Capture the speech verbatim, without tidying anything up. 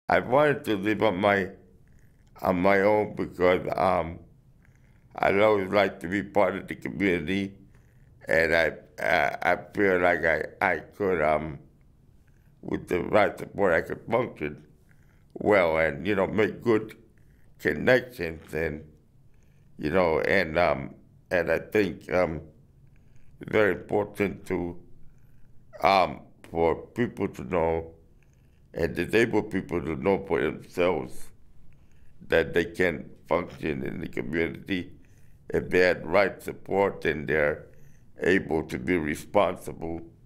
I wanted to live on my on my own because um, I always like to be part of the community, and I I, I feel like I I could um with the right support I could function well and you know make good connections and you know and um and I think um it's very important to um for people to know and disabled people to know for themselves that they can function in the community if they had right support and they're able to be responsible